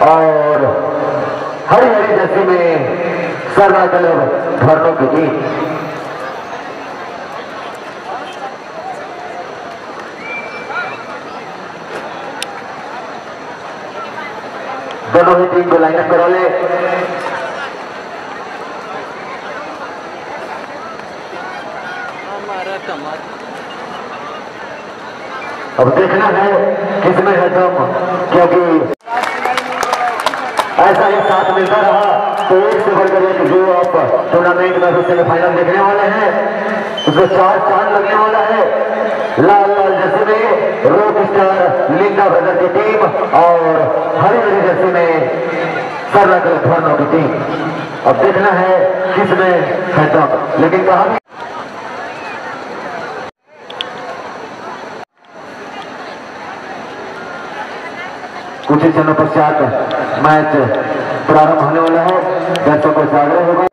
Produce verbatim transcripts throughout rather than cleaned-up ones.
और हरी हरी जर्सी में सरना क्लब धर्मों की टीम। दोनों ही टीम को लाइनअप करा ले। अब देखना है किसमें है दम, क्योंकि ऐसा ही साथ मिलता रहा तो एक से बढ़कर एक जो आप टूर्नामेंट में सेमीफाइनल देखने वाले हैं उसमें चार चांद लगने वाला है। लाल लाल जर्सी में रॉक स्टार लिंडा ब्रदर की टीम और हरी हरी जर्सी में सरना क्लब धर्मों की टीम। अब देखना है किसमें है दम, लेकिन कहा कुछ ही क्षणों पश्चात मैच प्रारंभ होने वाला है। दर्शकों से आग्रह होगा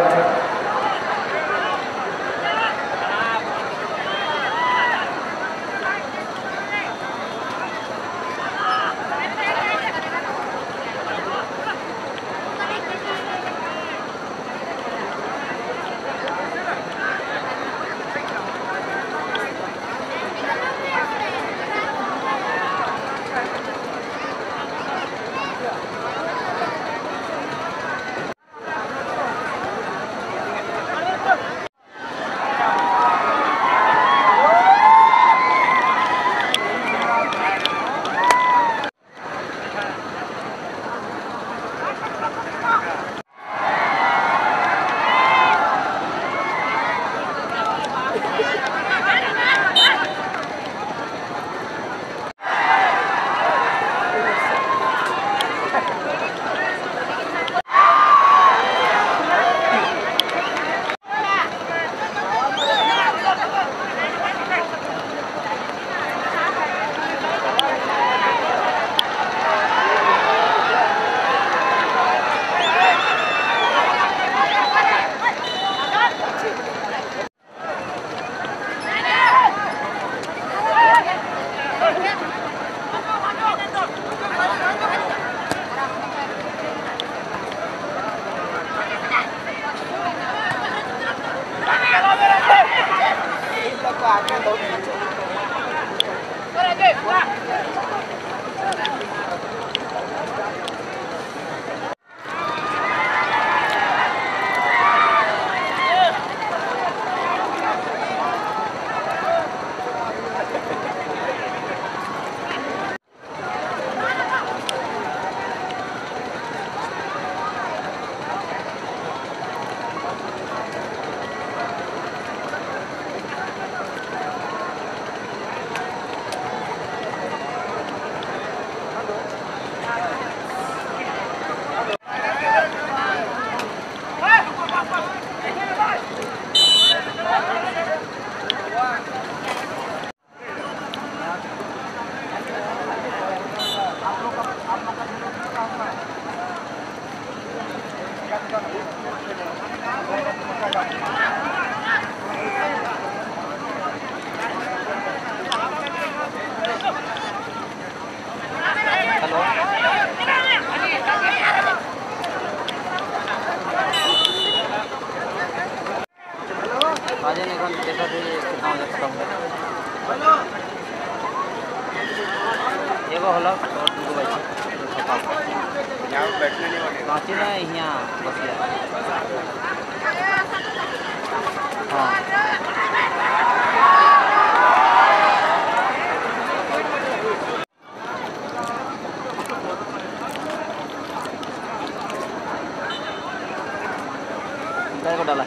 डाला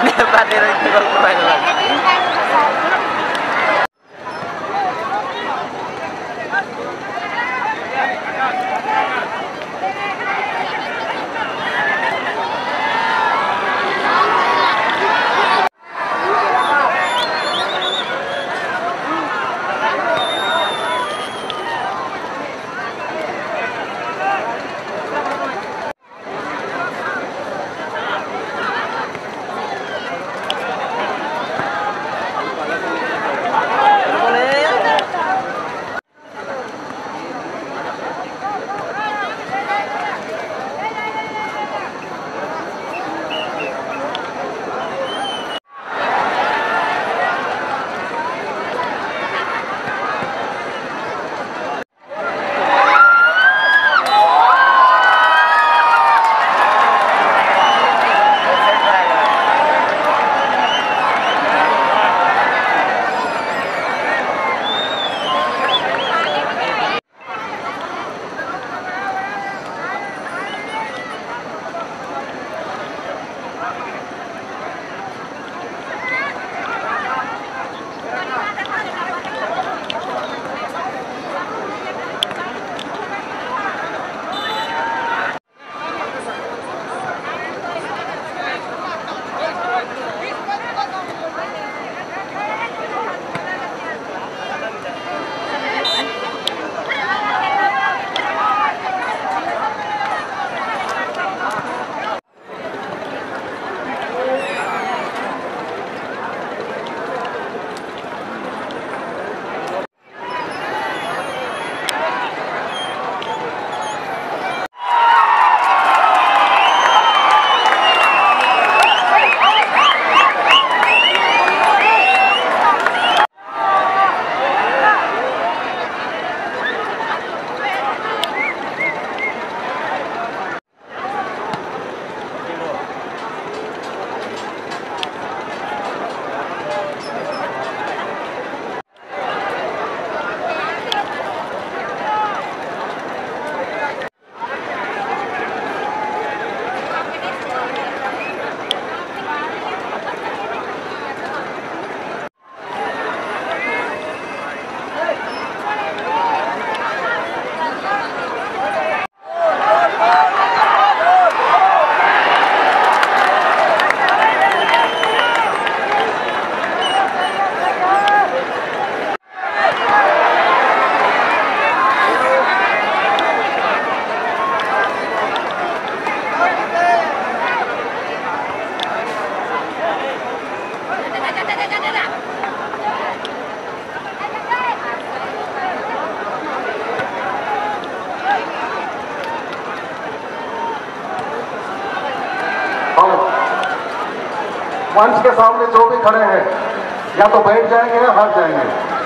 मंच के सामने जो भी खड़े हैं या तो बैठ जाएंगे या हट जाएंगे।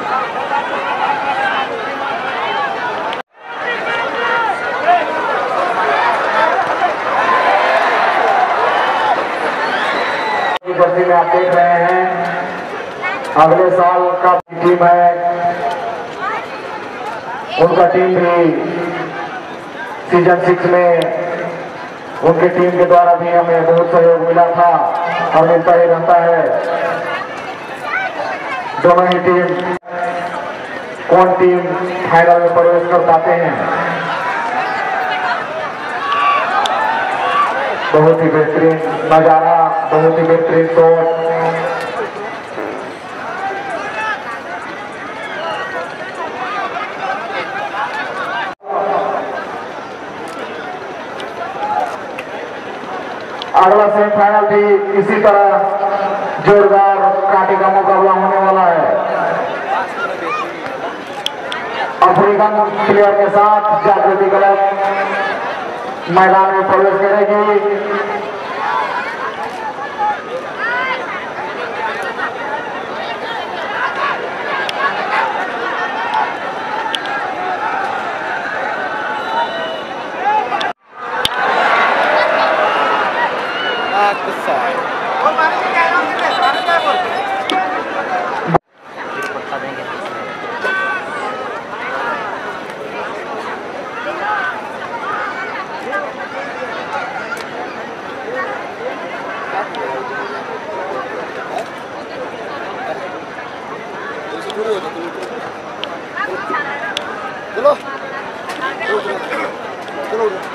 जर्सी में आप देख रहे हैं अगले साल का टीम है, उनका टीम भी सीजन सिक्स में उनकी टीम के द्वारा भी हमें बहुत सहयोग मिला था और मिलता ही रहता है। दोनों ही टीम कौन टीम फाइनल में प्रवेश कर पाते हैं, बहुत ही बेहतरीन नजारा, बहुत ही बेहतरीन शॉट। अगला सेमीफाइनल भी इसी तरह जोरदार कांटे का मुकाबला होने वाला है। अफ्रीकन प्लेयर के साथ जागृति क्लब मैदान में प्रवेश करेगी।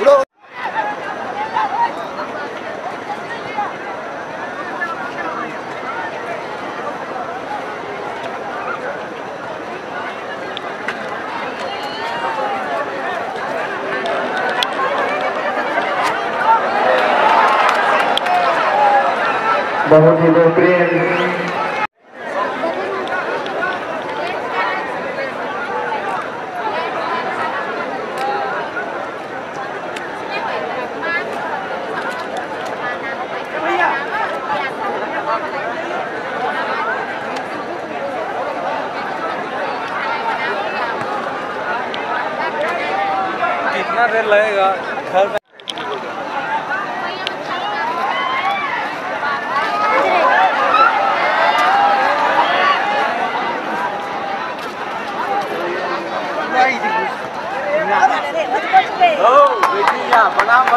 बहुत ही बेहतरीन कितना देर लगेगा घर Oh, beginya,